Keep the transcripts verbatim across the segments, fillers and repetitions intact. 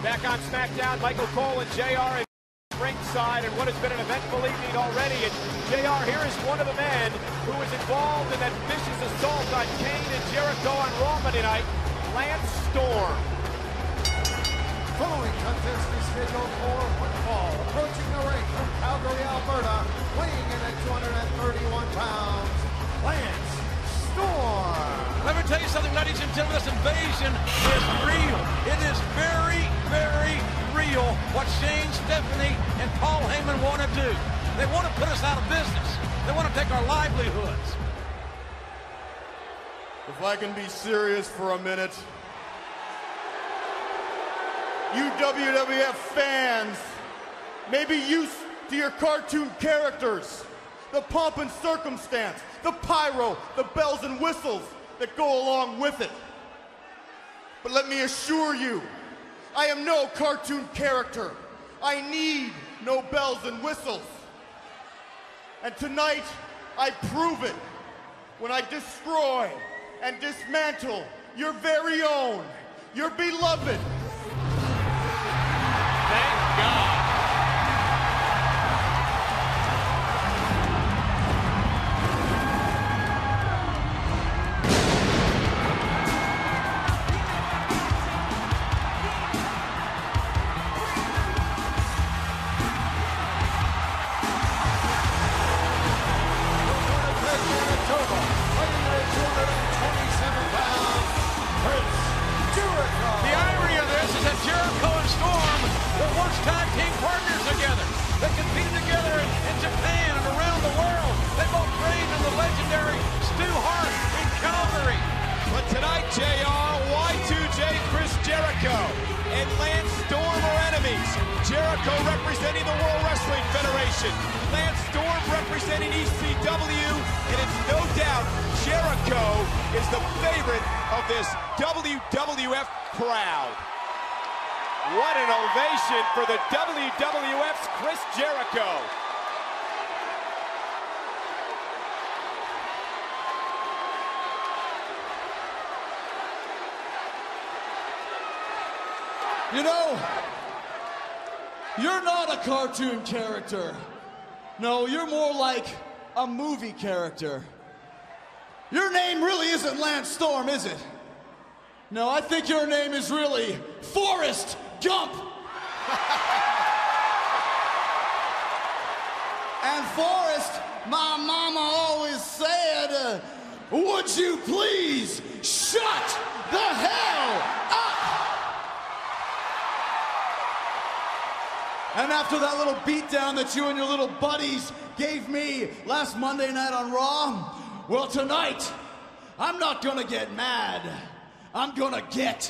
Back on SmackDown, Michael Cole and J R at ringside, and what has been an eventful evening already. And J R here is one of the men who was involved in that vicious assault on Kane and Jericho on Raw Monday night, Lance Storm. Following contest is scheduled for one fall, approaching the ring from Calgary, Alberta, weighing in at two hundred thirty-one pounds, Lance Storm. Let me tell you something, ladies and gentlemen, this invasion is real. It is very, very real what Shane, Stephanie, and Paul Heyman want to do. They want to put us out of business. They want to take our livelihoods. If I can be serious for a minute, you W W F fans may be used to your cartoon characters, the pomp and circumstance, the pyro, the bells and whistles that go along with it. But let me assure you, I am no cartoon character. I need no bells and whistles. And tonight, I prove it when I destroy and dismantle your very own, your beloved. Thank God. Jericho and Storm were once tag team partners together. They competed together in, in Japan and around the world. They both trained in the legendary Stu Hart in Calgary. But tonight, J R, Y two J Chris Jericho and Lance Storm are enemies. Jericho representing the World Wrestling Federation. Lance Storm representing E C W. And it's no doubt Jericho is the favorite of this W W F crowd. What an ovation for the W W F's Chris Jericho. You know, you're not a cartoon character. No, you're more like a movie character. Your name really isn't Lance Storm, is it? No, I think your name is really Forrest Gump. And Forrest, my mama always said, uh, would you please shut the hell up? And after that little beatdown that you and your little buddies gave me last Monday night on Raw, well, tonight, I'm not gonna get mad. I'm gonna get,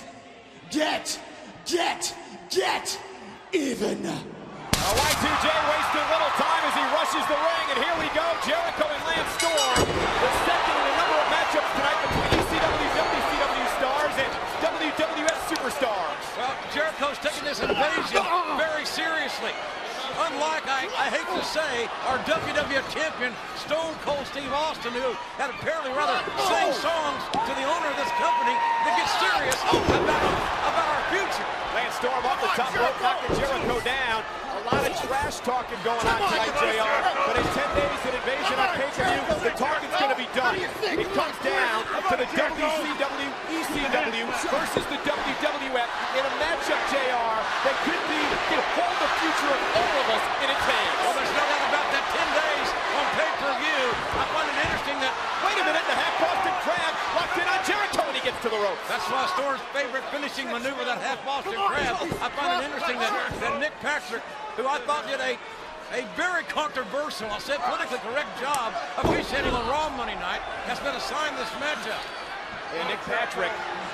get, get, get even. Uh, Y two J wasting little time as he rushes the ring, and here we go, Jericho and Lance Storm, the second in a number of matchups tonight between E C W, W C W stars and W W F superstars. Well, Jericho's taking this invasion very seriously. Unlike, I, I hate to say, our W W F champion, Stone Cold Steve Austin, who had apparently rather sing songs to the owner of this company to get serious about, about our future. Lance Storm off the top rope, knocking Jericho down. A lot of trash talking going on tonight, J R. But in ten days of invasion on pay-per-view, the talking's going to be done. It comes down to the W C W, E C W versus the W W F in a matchup, J R, that could be, could hold the future of all of us in its hands. Well, there's no doubt about that. ten days on pay-per-view. I find it interesting that... Wait a minute, the half Boston Crab locked in on Jericho when he gets to the ropes. That's why Storm's favorite finishing maneuver, that half Boston Crab. I find it interesting that, that Nick Patrick, who I thought did a a very controversial, I'll say politically correct job officiating on Raw Monday night, has been assigned this matchup. And Nick Patrick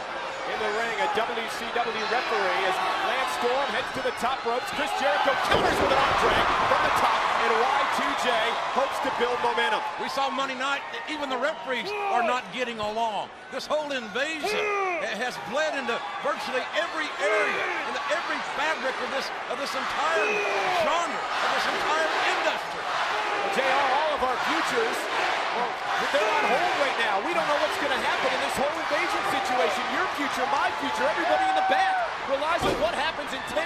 in the ring, a W C W referee, as Lance Storm heads to the top ropes. Chris Jericho counters with an arm drag from the top, and Y two J hopes to build momentum. We saw Monday night, even the referees are not getting along. This whole invasion has bled into virtually every area, into every fabric of this of this entire genre, of this entire industry. Well, J R, all of our futures, well, they're on hold right now. We don't know what's going to happen in this whole invasion situation. Your future, my future, everybody in the back relies on what happens in ten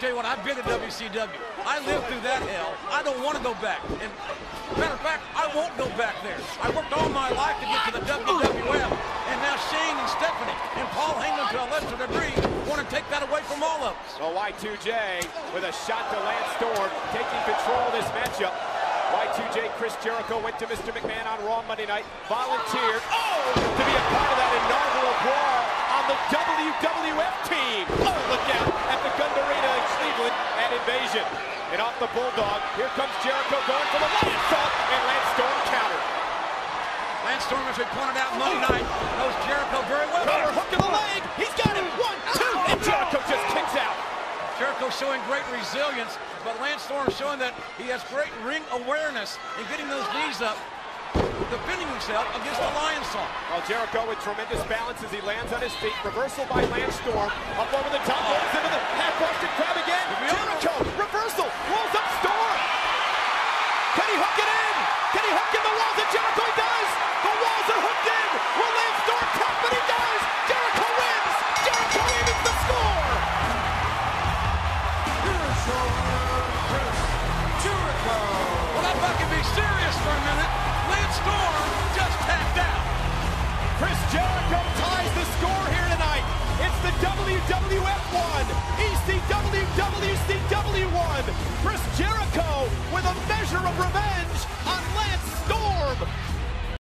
tell you what, I've been to W C W. I lived through that hell. I don't want to go back. And matter of fact, I won't go back there. I worked all my life to get to the W W F. And now Shane and Stephanie and Paul Heyman to a lesser degree want to take that away from all of us. Well, Y two J with a shot to Lance Storm, taking control of this matchup. Y two J Chris Jericho went to Mister McMahon on Raw Monday night, volunteered oh, to be a part of that inaugural brawl on the W W F team. Oh, look out at the Gund Arena in Cleveland at Invasion. And off the Bulldog, here comes Jericho going for the Lance Storm, and Lance Storm countered. Lance Storm, as we pointed out Monday night, knows Jericho very well. Cover hook in the leg, he's got it, one, two, and Jericho just kicks out. Jericho showing great resilience, but Lance Storm showing that he has great ring awareness in getting those knees up, defending himself against the Lion Song. Well, Jericho with tremendous balance as he lands on his feet. Reversal by Lance Storm. Up over the top, rolls into the half-busted crab again. Jericho, reversal, rolls up Storm. Can he hook it in? Can he hook in the walls? And Jericho does. The walls are hooked in. Will Lance Storm tap? But he does. Jericho wins. Jericho evens the score. Here's your winner, Chris Jericho. Well, if I can be serious for a minute, Lance Storm just tapped out. Chris Jericho ties the score here tonight. It's the W W F one, E C W W C W one. Chris Jericho with a measure of revenge on Lance Storm.